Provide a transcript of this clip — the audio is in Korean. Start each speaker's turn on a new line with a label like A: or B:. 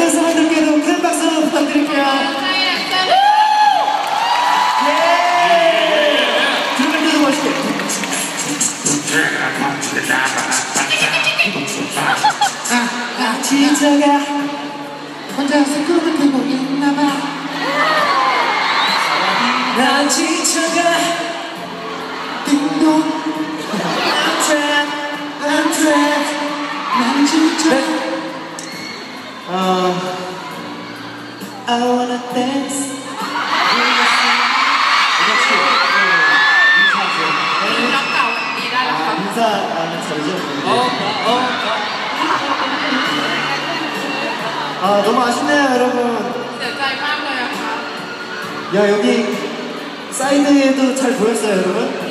A: 댄서분들께도 큰 박수 부탁드릴게요. 예! 들어갈 때도 멋있게. 지쳐가 혼자서 꿈을 꾸고 있나봐. 난 지쳐가 띵동 I'm trapped 난 지쳐. I wanna dance. 인사하는 자리죠? 너무 아쉽네요, 여러분. 야, 여기 사이드에도 잘 보였어요, 여러분?